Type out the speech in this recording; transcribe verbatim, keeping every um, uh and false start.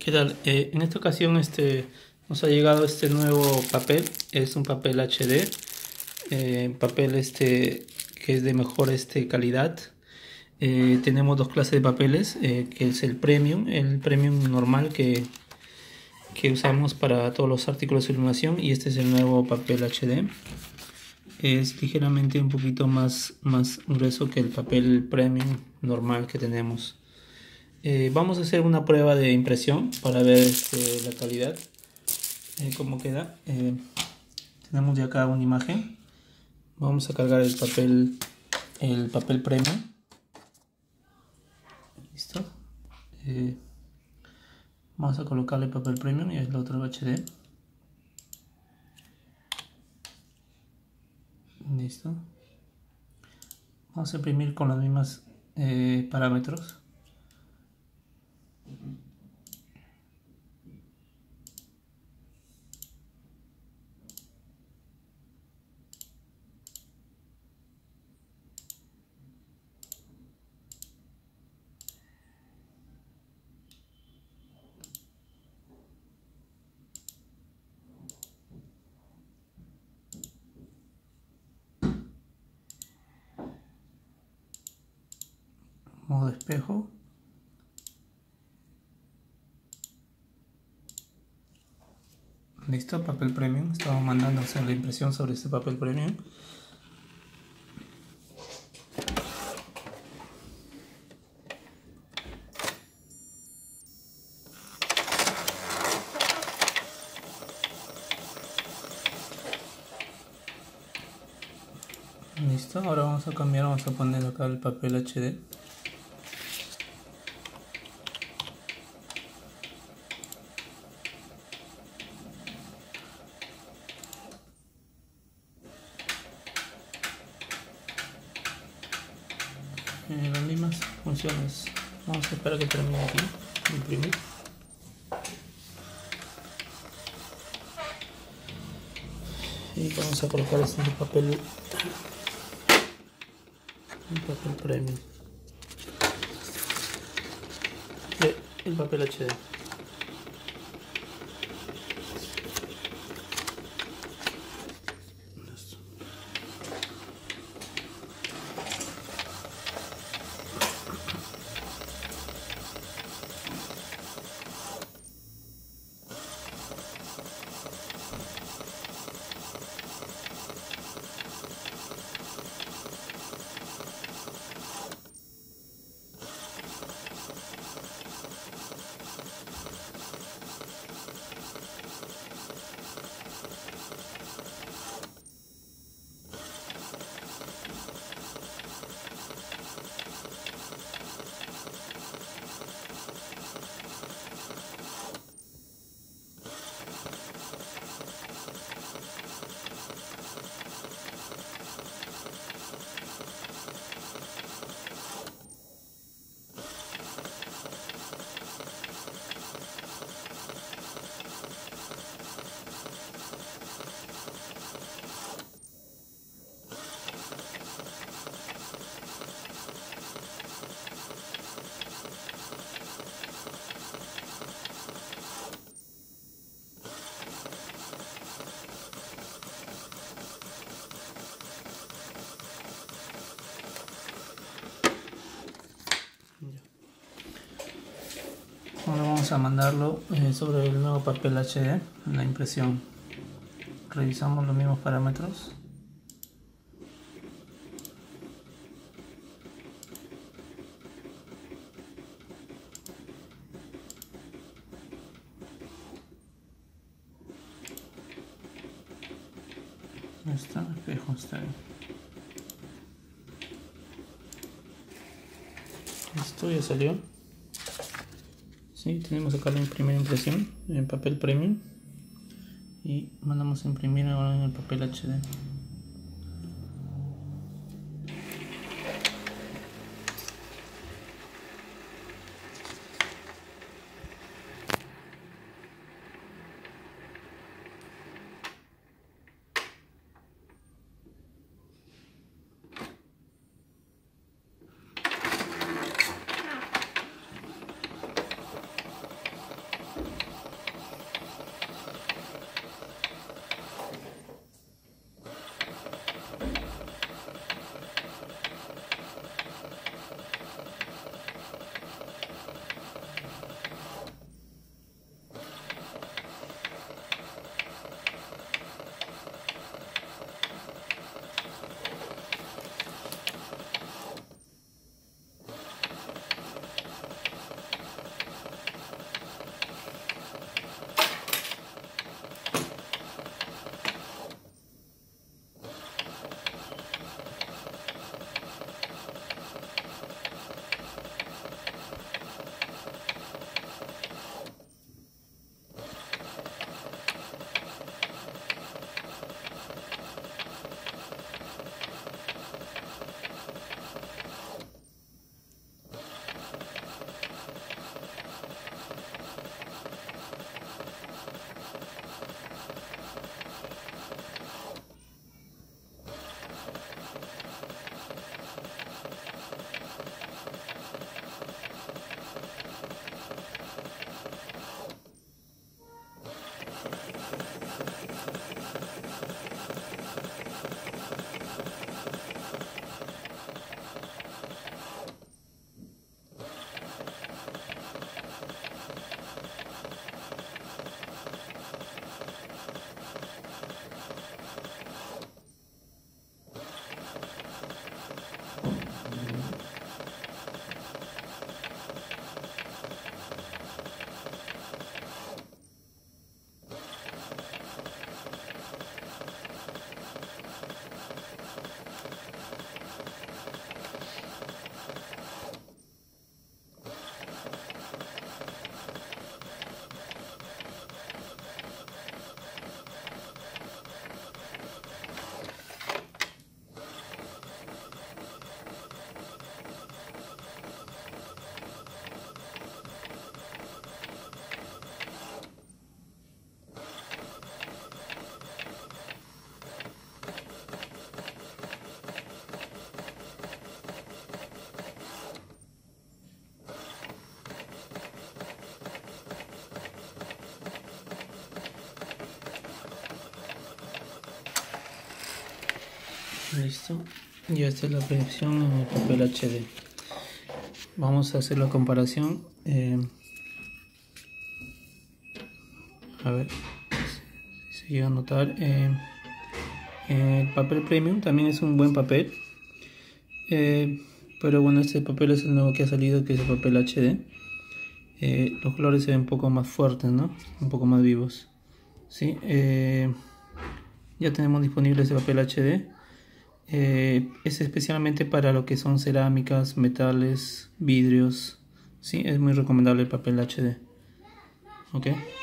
¿Qué tal? Eh, en esta ocasión este, nos ha llegado este nuevo papel, es un papel H D, eh, papel este, que es de mejor este, calidad. Eh, tenemos dos clases de papeles, eh, que es el premium, el premium normal que, que usamos para todos los artículos de iluminación, y este es el nuevo papel H D. Es ligeramente un poquito más, más grueso que el papel premium normal que tenemos. Eh, vamos a hacer una prueba de impresión para ver este, la calidad, eh, cómo queda. Eh, tenemos ya acá una imagen. Vamos a cargar el papel, el papel premium. Listo. Eh, vamos a colocarle el papel premium y el otro H D. Listo. Vamos a imprimir con los mismos eh, parámetros. Modo espejo. Listo, papel premium. Estamos mandando a hacer la impresión sobre este papel premium. Listo, ahora vamos a cambiar, vamos a poner acá el papel H D. Eh, las mismas funciones. Vamos a esperar que termine aquí de imprimir. Y vamos a colocar este en el papel, el papel premium, eh, el papel H D. Listo. Ahora vamos a mandarlo eh, sobre el nuevo papel H D, la impresión. Revisamos los mismos parámetros. Ya está, el espejo está ahí. Listo, ya salió. Sí, tenemos acá la primera impresión en papel premium y mandamos a imprimir ahora en el papel H D. Listo. Ya está la proyección en el papel H D. Vamos a hacer la comparación. Eh, a ver si se llega a notar. Eh, el papel premium también es un buen papel. Eh, pero bueno, este papel es el nuevo que ha salido, que es el papel H D. Eh, los colores se ven un poco más fuertes, ¿no? Un poco más vivos. ¿Sí? Eh, ya tenemos disponible ese papel H D. Eh, es especialmente para lo que son cerámicas, metales, vidrios. ¿Sí? Es muy recomendable el papel H D. ¿Ok?